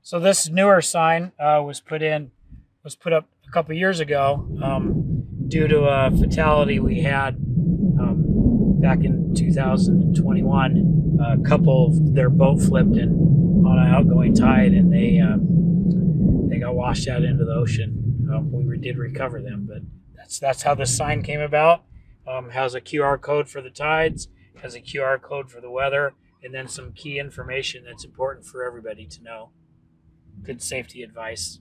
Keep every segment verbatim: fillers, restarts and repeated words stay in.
So this newer sign uh, was put in, was put up a couple years ago um, due to a fatality we had um, back in two thousand twenty-one. A couple, their boat flipped in on an outgoing tide, and they uh, they got washed out into the ocean. Um, we did recover them, but that's that's how this sign came about. Um, has a Q R code for the tides, has a Q R code for the weather, and then some key information that's important for everybody to know. Good safety advice.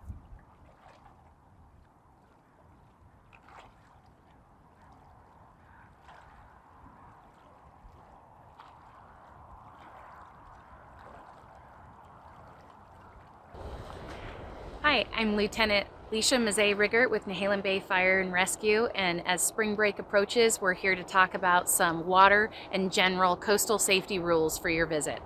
Hi, I'm Lieutenant Leisha Mazay-Riggert with Nehalem Bay Fire and Rescue, and as spring break approaches, we're here to talk about some water and general coastal safety rules for your visit.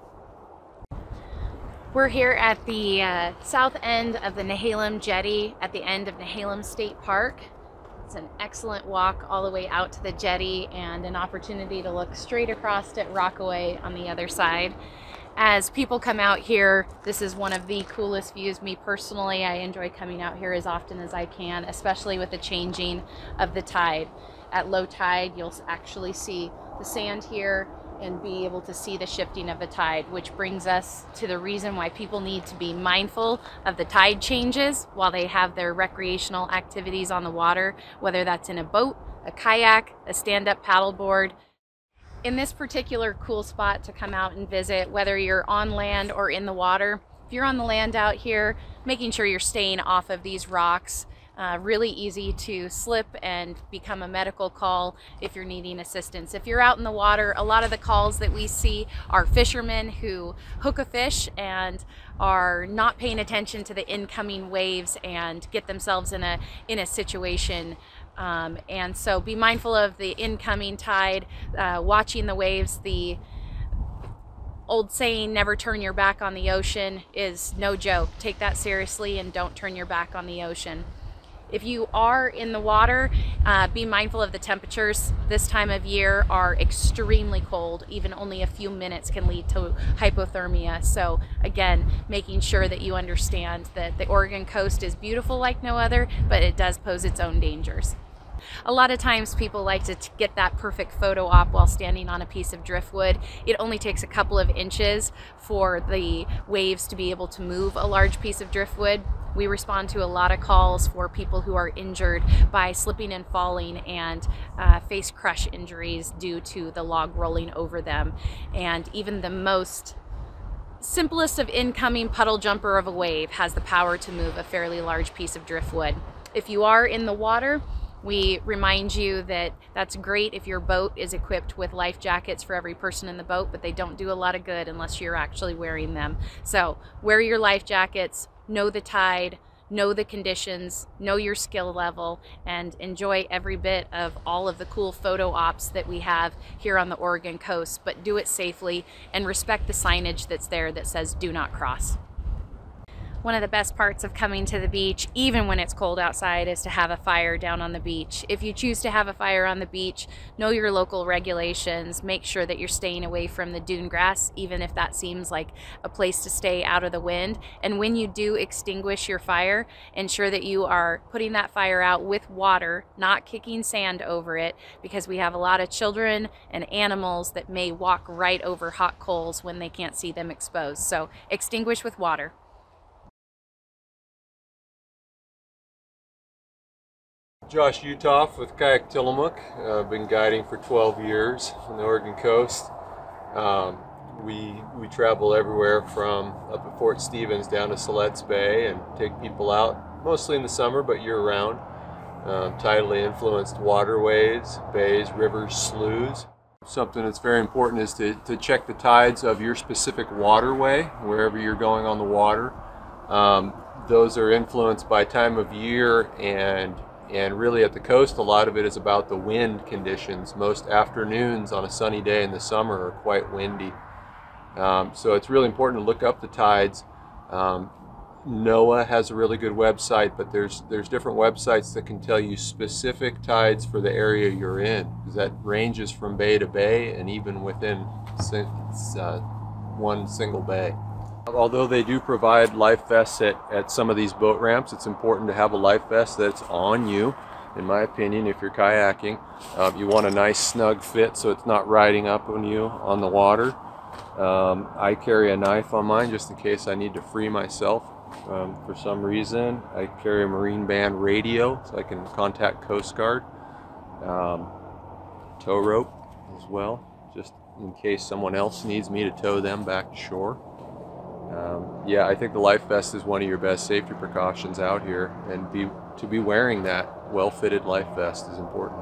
We're here at the uh, south end of the Nehalem Jetty at the end of Nehalem State Park. It's an excellent walk all the way out to the jetty and an opportunity to look straight across at Rockaway on the other side. As people come out here, this is one of the coolest views. Me personally, I enjoy coming out here as often as I can, especially with the changing of the tide. At low tide, you'll actually see the sand here and be able to see the shifting of the tide, which brings us to the reason why people need to be mindful of the tide changes while they have their recreational activities on the water, whether that's in a boat, a kayak, a stand-up paddleboard. In this particular cool spot to come out and visit, whether you're on land or in the water, if you're on the land out here, making sure you're staying off of these rocks. Uh, really easy to slip and become a medical call if you're needing assistance. If you're out in the water, a lot of the calls that we see are fishermen who hook a fish and are not paying attention to the incoming waves and get themselves in a in a situation. Um, and so be mindful of the incoming tide, uh, watching the waves. The old saying, never turn your back on the ocean, is no joke. Take that seriously and don't turn your back on the ocean. If you are in the water, uh, be mindful of the temperatures. This time of year are extremely cold. Even only a few minutes can lead to hypothermia. So again, making sure that you understand that the Oregon coast is beautiful like no other, but it does pose its own dangers. A lot of times people like to get that perfect photo op while standing on a piece of driftwood. It only takes a couple of inches for the waves to be able to move a large piece of driftwood. We respond to a lot of calls for people who are injured by slipping and falling and uh, face crush injuries due to the log rolling over them. And even the most simplest of incoming puddle jumper of a wave has the power to move a fairly large piece of driftwood. If you are in the water, we remind you that that's great if your boat is equipped with life jackets for every person in the boat, but they don't do a lot of good unless you're actually wearing them. So wear your life jackets, know the tide, know the conditions, know your skill level, and enjoy every bit of all of the cool photo ops that we have here on the Oregon coast, but do it safely and respect the signage that's there that says do not cross. One of the best parts of coming to the beach, even when it's cold outside, is to have a fire down on the beach. If you choose to have a fire on the beach, know your local regulations. Make sure that you're staying away from the dune grass, even if that seems like a place to stay out of the wind. And when you do extinguish your fire, ensure that you are putting that fire out with water, not kicking sand over it, because we have a lot of children and animals that may walk right over hot coals when they can't see them exposed. So extinguish with water. Josh Uthoff with Kayak Tillamook. I've uh, been guiding for twelve years on the Oregon coast. Um, we, we travel everywhere from up at Fort Stevens down to Siletz Bay and take people out, mostly in the summer, but year-round. Um, tidally influenced waterways, bays, rivers, sloughs. Something that's very important is to, to check the tides of your specific waterway, wherever you're going on the water. Um, those are influenced by time of year, and And really at the coast, a lot of it is about the wind conditions. Most afternoons on a sunny day in the summer are quite windy. Um, so it's really important to look up the tides. Um, NOAA has a really good website, but there's there's different websites that can tell you specific tides for the area you're in, because that ranges from bay to bay and even within uh, one single bay. Although they do provide life vests at, at some of these boat ramps, it's important to have a life vest that's on you. In my opinion, if you're kayaking, um, you want a nice snug fit so it's not riding up on you on the water. Um, I carry a knife on mine just in case I need to free myself um, for some reason. I carry a Marine Band radio so I can contact Coast Guard. Um, tow rope as well, just in case someone else needs me to tow them back to shore. Um, yeah, I think the life vest is one of your best safety precautions out here, and be, to be wearing that well-fitted life vest is important.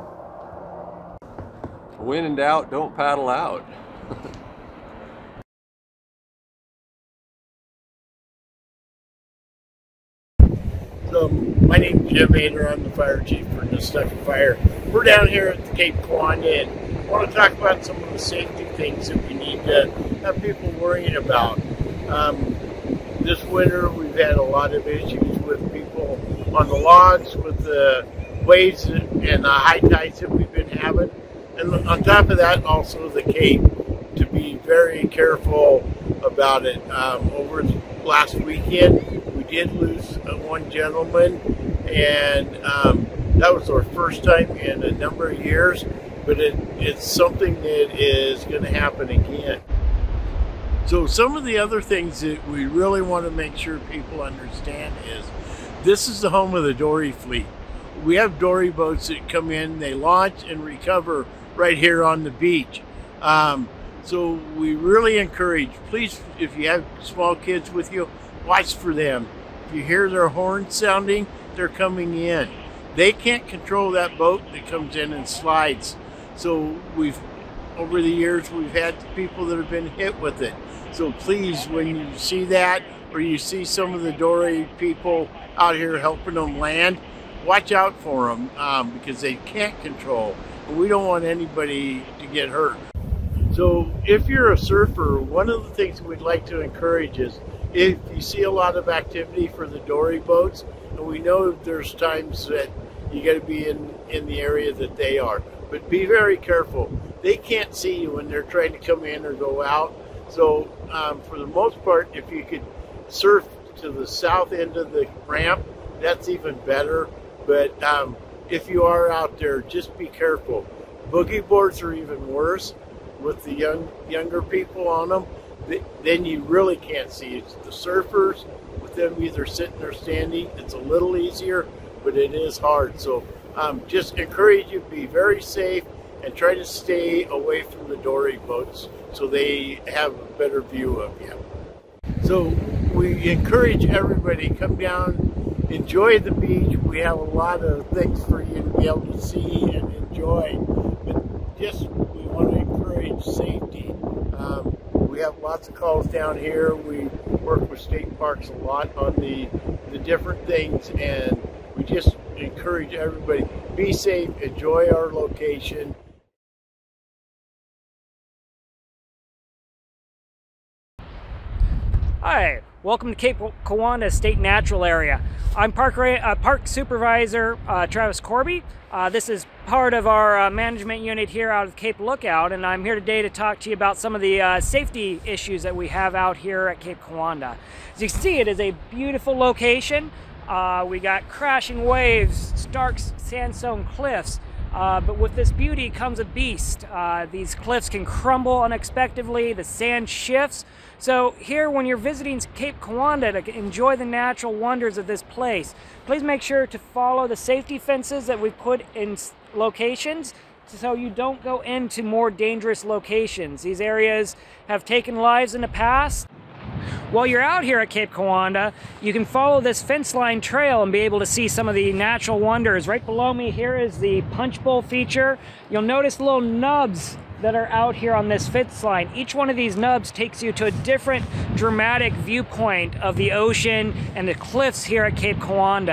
When in doubt, don't paddle out. So, my name's Jim Ader. I'm the fire chief for Nestucca Fire. We're down here at the Cape Kiwanda, and I want to talk about some of the safety things that we need to have people worrying about. Um, this winter, we've had a lot of issues with people on the logs, with the waves and the high tides that we've been having. And on top of that, also the Cape, to be very careful about it. Um, over last weekend, we did lose uh, one gentleman, and um, that was our first time in a number of years, but it, it's something that is going to happen again. So some of the other things that we really want to make sure people understand is this is the home of the dory fleet. We have dory boats that come in, they launch and recover right here on the beach. Um, so we really encourage, please, if you have small kids with you, watch for them. If you hear their horn sounding, they're coming in. They can't control that boat that comes in and slides. So we've, over the years, we've had people that have been hit with it. So please, when you see that, or you see some of the dory people out here helping them land, watch out for them um, because they can't control. And we don't want anybody to get hurt. So if you're a surfer, one of the things we'd like to encourage is if you see a lot of activity for the dory boats, and we know there's times that you got to be in, in the area that they are, but be very careful. They can't see you when they're trying to come in or go out. So um, for the most part, if you could surf to the south end of the ramp, that's even better. But um, if you are out there, just be careful. Boogie boards are even worse with the young younger people on them. Then you really can't see. It's the surfers, with them either sitting or standing, it's a little easier, but it is hard. So um, just encourage you to be very safe and try to stay away from the dory boats so they have a better view of you. So we encourage everybody to come down, enjoy the beach. We have a lot of things for you to be able to see and enjoy, but just we want to encourage safety. Um, we have lots of calls down here. We work with state parks a lot on the, the different things, and we just encourage everybody, be safe, enjoy our location. Hi, welcome to Cape Kiwanda State Natural Area. I'm Park, uh, Park Supervisor uh, Travis Corby. Uh, this is part of our uh, management unit here out of Cape Lookout, and I'm here today to talk to you about some of the uh, safety issues that we have out here at Cape Kiwanda. As you can see, it is a beautiful location. Uh, we got crashing waves, stark sandstone cliffs, uh, but with this beauty comes a beast. Uh, these cliffs can crumble unexpectedly, the sand shifts. So here, when you're visiting Cape Kiwanda to enjoy the natural wonders of this place, please make sure to follow the safety fences that we've put in locations so you don't go into more dangerous locations. These areas have taken lives in the past. While you're out here at Cape Kiwanda, you can follow this fence line trail and be able to see some of the natural wonders. Right below me here is the punch bowl feature. You'll notice little nubs that are out here on this fence line. Each one of these nubs takes you to a different dramatic viewpoint of the ocean and the cliffs here at Cape Kiwanda.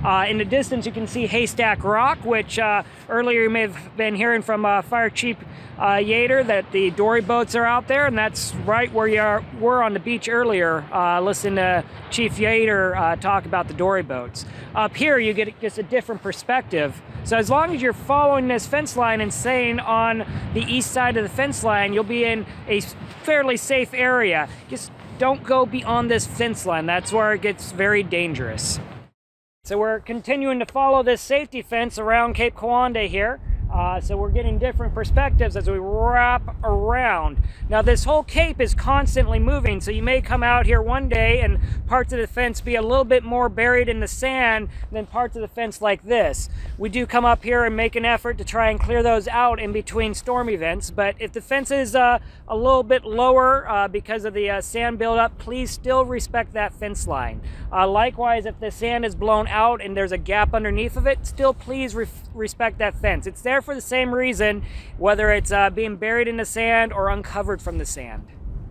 Uh, in the distance, you can see Haystack Rock, which uh, earlier you may have been hearing from uh, Fire Chief uh, Yater that the dory boats are out there, and that's right where you are, were on the beach earlier. Uh, listen to Chief Yater uh, talk about the dory boats. Up here, you get just a different perspective. So as long as you're following this fence line and staying on the east side of the fence line, you'll be in a fairly safe area. Just don't go beyond this fence line. That's where it gets very dangerous. So we're continuing to follow this safety fence around Cape Kiwanda here. Uh, so we're getting different perspectives as we wrap around. Now this whole cape is constantly moving, so you may come out here one day and parts of the fence be a little bit more buried in the sand than parts of the fence like this. We do come up here and make an effort to try and clear those out in between storm events, but if the fence is uh, a little bit lower uh, because of the uh, sand buildup, please still respect that fence line. Uh, likewise, if the sand is blown out and there's a gap underneath of it, still please re respect that fence. It's there for the same reason, whether it's uh, being buried in the sand or uncovered from the sand.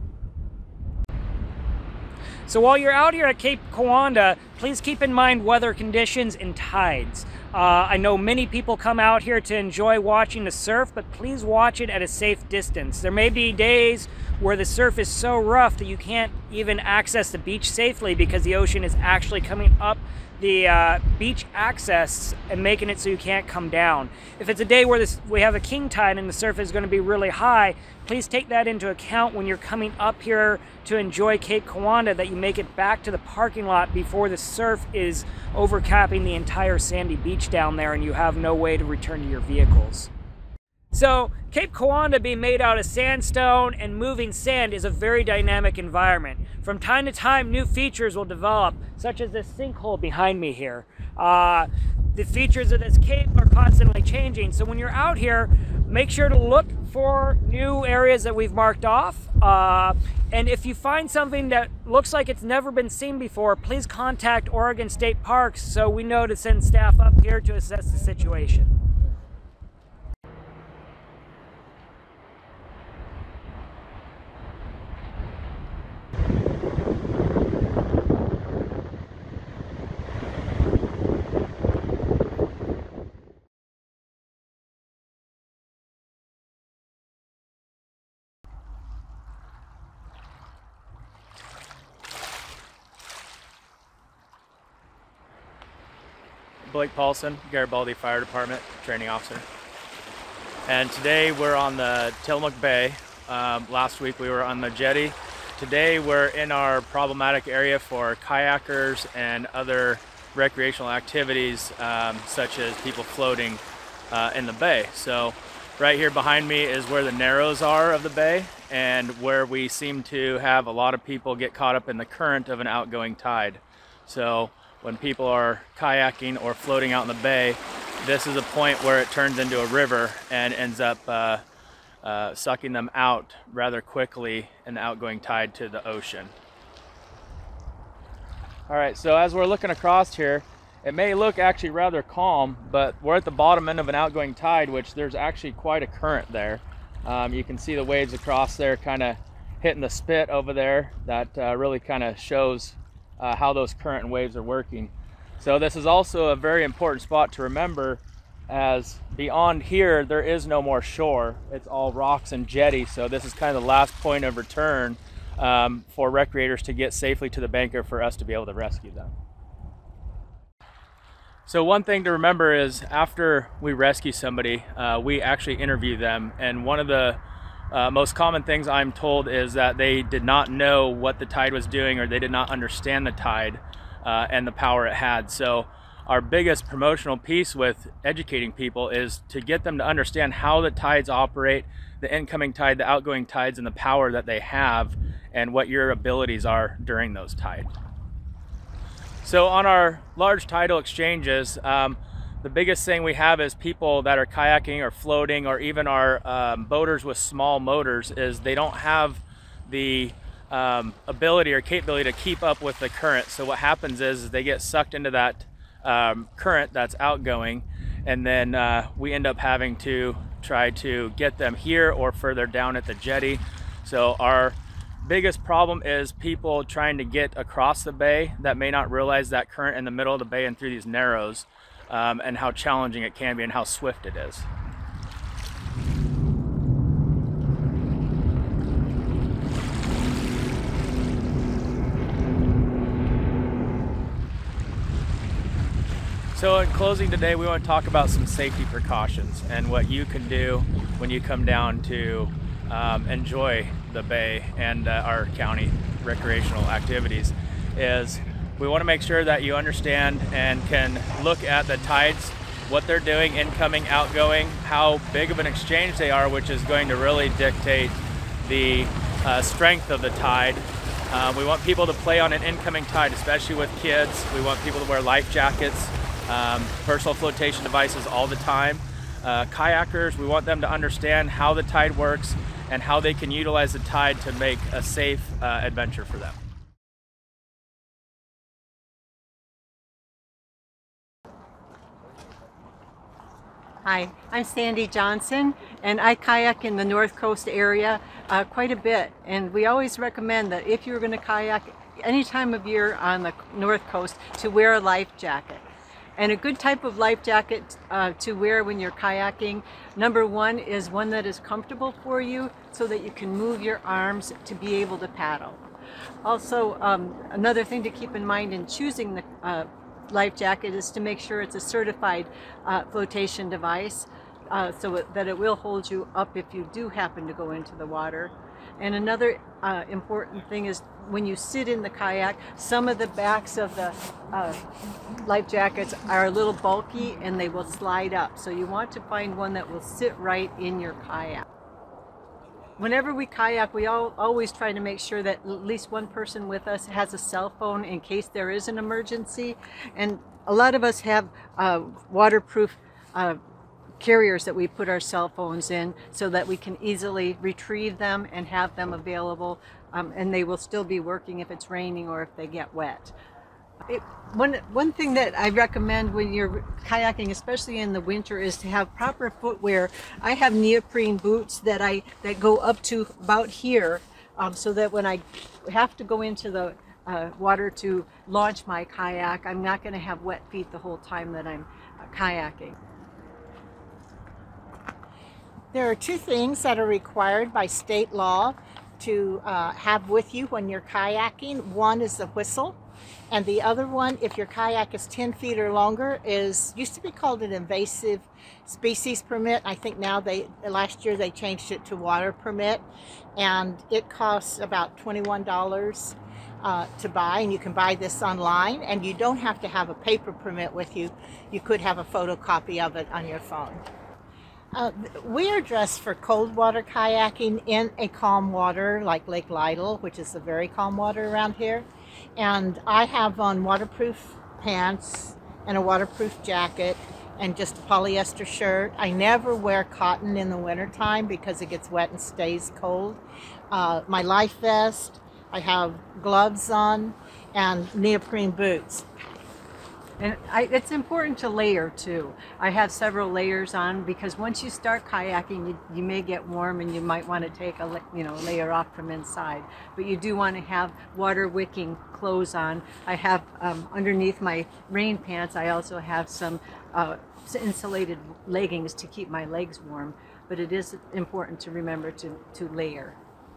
So while you're out here at Cape Kiwanda, please keep in mind weather conditions and tides. Uh, I know many people come out here to enjoy watching the surf, but please watch it at a safe distance. There may be days where the surf is so rough that you can't even access the beach safely because the ocean is actually coming up the uh, beach access and making it so you can't come down. If it's a day where this, we have a king tide and the surf is going to be really high, please take that into account when you're coming up here to enjoy Cape Kiwanda, that you make it back to the parking lot before the surf is overcapping the entire sandy beach down there and you have no way to return to your vehicles. So Cape Kiwanda, being made out of sandstone and moving sand, is a very dynamic environment. From time to time, new features will develop, such as this sinkhole behind me here. Uh, the features of this cape are constantly changing, so when you're out here, make sure to look for new areas that we've marked off. Uh, and if you find something that looks like it's never been seen before, please contact Oregon State Parks so we know to send staff up here to assess the situation. Blake Paulson, Garibaldi Fire Department Training Officer. And today we're on the Tillamook Bay. Um, last week we were on the jetty. Today we're in our problematic area for kayakers and other recreational activities, um, such as people floating uh, in the bay. So right here behind me is where the narrows are of the bay, and where we seem to have a lot of people get caught up in the current of an outgoing tide. So when people are kayaking or floating out in the bay, this is a point where it turns into a river and ends up uh, uh, sucking them out rather quickly in the outgoing tide to the ocean. All right, so as we're looking across here, it may look actually rather calm, but we're at the bottom end of an outgoing tide, which there's actually quite a current there. Um, you can see the waves across there kind of hitting the spit over there. That uh, really kind of shows Uh, how those current and waves are working. So this is also a very important spot to remember, as beyond here there is no more shore. It's all rocks and jetty, so this is kind of the last point of return um, for recreators to get safely to the banker for us to be able to rescue them. So one thing to remember is after we rescue somebody, uh, we actually interview them, and one of the Uh, most common things I'm told is that they did not know what the tide was doing, or they did not understand the tide uh, and the power it had. So our biggest promotional piece with educating people is to get them to understand how the tides operate, the incoming tide, the outgoing tides, and the power that they have, and what your abilities are during those tides. So on our large tidal exchanges, um, the biggest thing we have is people that are kayaking or floating, or even our um, boaters with small motors, is they don't have the um, ability or capability to keep up with the current. So what happens is, is they get sucked into that um, current that's outgoing, and then uh, we end up having to try to get them here or further down at the jetty. So our biggest problem is people trying to get across the bay that may not realize that current in the middle of the bay and through these narrows, um, and how challenging it can be and how swift it is. So in closing today, we want to talk about some safety precautions and what you can do when you come down to um, enjoy the bay and uh, our county recreational activities. Is we want to make sure that you understand and can look at the tides, what they're doing, incoming, outgoing, how big of an exchange they are, which is going to really dictate the uh, strength of the tide. Uh, we want people to play on an incoming tide, especially with kids. We want people to wear life jackets, Um, personal flotation devices all the time. Uh, kayakers, we want them to understand how the tide works and how they can utilize the tide to make a safe uh, adventure for them. Hi, I'm Sandy Johnson, and I kayak in the North Coast area uh, quite a bit. And we always recommend that if you're going to kayak any time of year on the North Coast, to wear a life jacket. And a good type of life jacket uh, to wear when you're kayaking, number one, is one that is comfortable for you so that you can move your arms to be able to paddle. Also, um, another thing to keep in mind in choosing the uh, life jacket is to make sure it's a certified uh, flotation device uh, so it, that it will hold you up if you do happen to go into the water. And another uh, important thing is when you sit in the kayak, some of the backs of the uh, life jackets are a little bulky and they will slide up. So you want to find one that will sit right in your kayak. Whenever we kayak, we all, always try to make sure that at least one person with us has a cell phone in case there is an emergency. And a lot of us have uh, waterproof uh, carriers that we put our cell phones in so that we can easily retrieve them and have them available, um, and they will still be working if it's raining or if they get wet. It, one, one thing that I recommend when you're kayaking, especially in the winter, is to have proper footwear. I have neoprene boots that I that go up to about here, um, so that when I have to go into the uh, water to launch my kayak, I'm not going to have wet feet the whole time that I'm uh, kayaking. There are two things that are required by state law to uh, have with you when you're kayaking. One is the whistle, and the other one, if your kayak is ten feet or longer, is used to be called an invasive species permit. I think now they, last year they changed it to water permit, and it costs about twenty-one dollars uh, to buy, and you can buy this online, and you don't have to have a paper permit with you. You could have a photocopy of it on your phone. Uh, we are dressed for cold water kayaking in a calm water like Lake Lytle, which is a very calm water around here. And I have on waterproof pants and a waterproof jacket and just a polyester shirt. I never wear cotton in the wintertime because it gets wet and stays cold. Uh, my life vest, I have gloves on, and neoprene boots. And I, it's important to layer too. I have several layers on because once you start kayaking, you, you may get warm and you might want to take a you know layer off from inside. But you do want to have water wicking clothes on. I have um, underneath my rain pants, I also have some uh, insulated leggings to keep my legs warm. But it is important to remember to, to layer.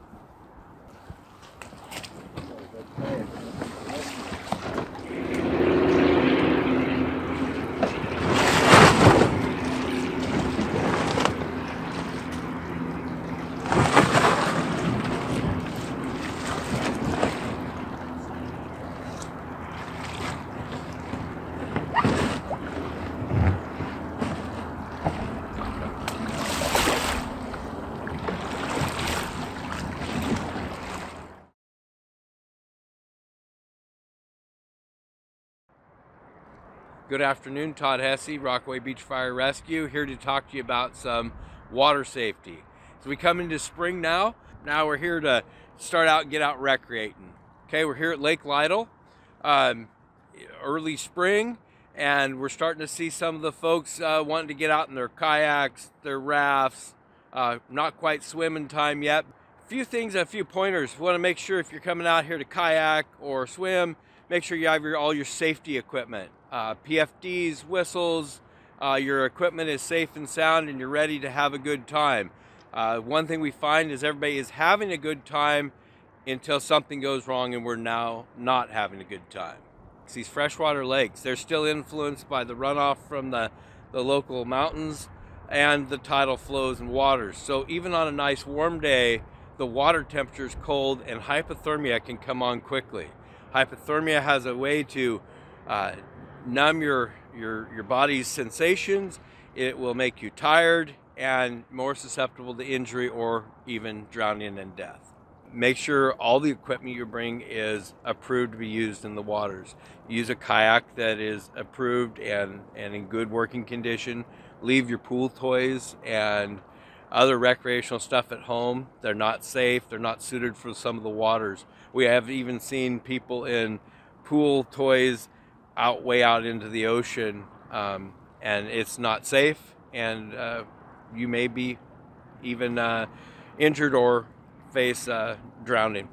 Good afternoon, Todd Hesse, Rockaway Beach Fire Rescue, here to talk to you about some water safety. So we come into spring now. Now we're here to start out and get out recreating. Okay, we're here at Lake Lytle, um, early spring, and we're starting to see some of the folks uh, wanting to get out in their kayaks, their rafts. Uh, not quite swimming time yet. few things, a few pointers. We want to make sure if you're coming out here to kayak or swim, make sure you have your, all your safety equipment. Uh, P F Ds, whistles, uh, your equipment is safe and sound and you're ready to have a good time. Uh, one thing we find is everybody is having a good time until something goes wrong and we're now not having a good time. These freshwater lakes, they're still influenced by the runoff from the, the local mountains and the tidal flows and waters. So even on a nice warm day, the water temperature is cold and hypothermia can come on quickly. Hypothermia has a way to uh, numb your, your, your body's sensations. It will make you tired and more susceptible to injury or even drowning and death. Make sure all the equipment you bring is approved to be used in the waters. Use a kayak that is approved and, and in good working condition. Leave your pool toys and other recreational stuff at home. They're not safe, they're not suited for some of the waters. We have even seen people in pool toys out way out into the ocean, um, and it's not safe, and uh, you may be even uh, injured or face uh, drowning.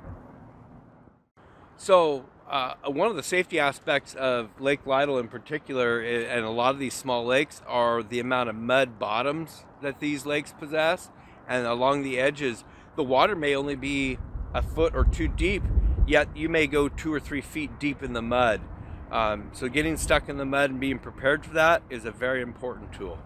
So uh, one of the safety aspects of Lake Lytle in particular, and a lot of these small lakes, are the amount of mud bottoms that these lakes possess. And along the edges, the water may only be a foot or two deep, yet you may go two or three feet deep in the mud. Um, so getting stuck in the mud and being prepared for that is a very important tool.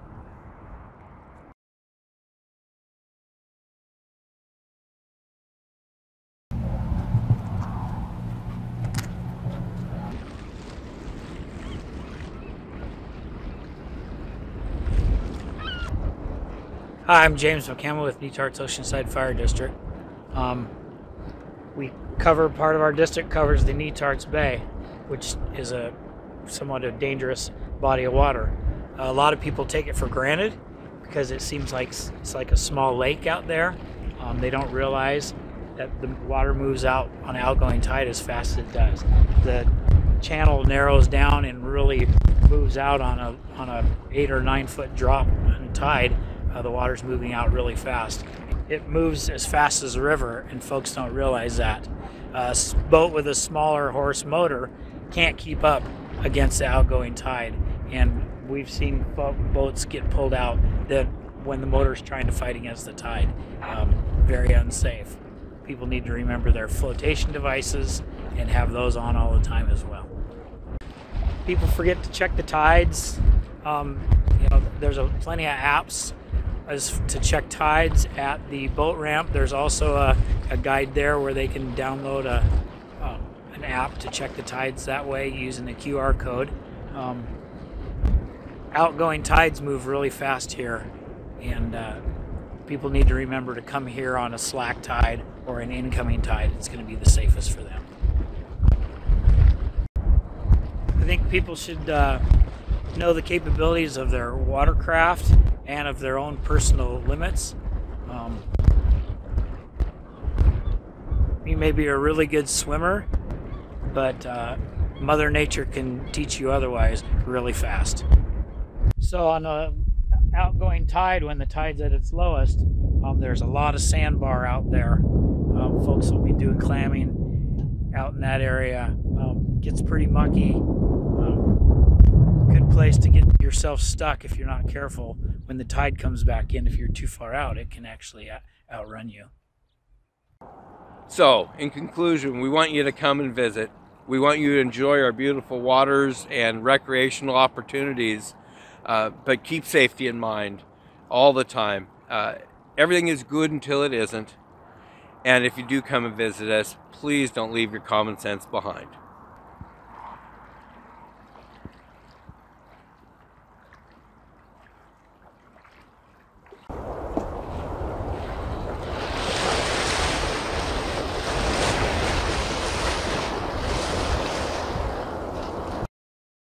Hi, I'm James McCampbell with Netarts Oceanside Fire District. Um, we cover, part of our district covers the Netarts Bay, which is a somewhat a dangerous body of water. A lot of people take it for granted because it seems like it's like a small lake out there. Um, they don't realize that the water moves out on outgoing tide as fast as it does. The channel narrows down and really moves out on a on a eight or nine foot drop in tide. Uh, the water's moving out really fast. It moves as fast as the river, and folks don't realize that. A boat with a smaller horse motor can't keep up against the outgoing tide, and we've seen boats get pulled out that when the motor's trying to fight against the tide. Um, very unsafe. People need to remember their flotation devices and have those on all the time as well. People forget to check the tides. Um, you know, there's a, plenty of apps as to check tides at the boat ramp. There's also a, a guide there where they can download a um, an app to check the tides that way using the Q R code. Um, outgoing tides move really fast here, and uh, people need to remember to come here on a slack tide or an incoming tide. It's going to be the safest for them. I think people should uh, know the capabilities of their watercraft and of their own personal limits. Um, you may be a really good swimmer, but uh, Mother Nature can teach you otherwise really fast. So on a outgoing tide, when the tide's at its lowest, um, there's a lot of sandbar out there. Um, folks will be doing clamming out in that area. Um, gets pretty mucky. Um, good place to get yourself stuck if you're not careful. When the tide comes back in, if you're too far out, it can actually outrun you. So, in conclusion, we want you to come and visit. We want you to enjoy our beautiful waters and recreational opportunities, uh, but keep safety in mind all the time. Uh, everything is good until it isn't. And if you do come and visit us, please don't leave your common sense behind.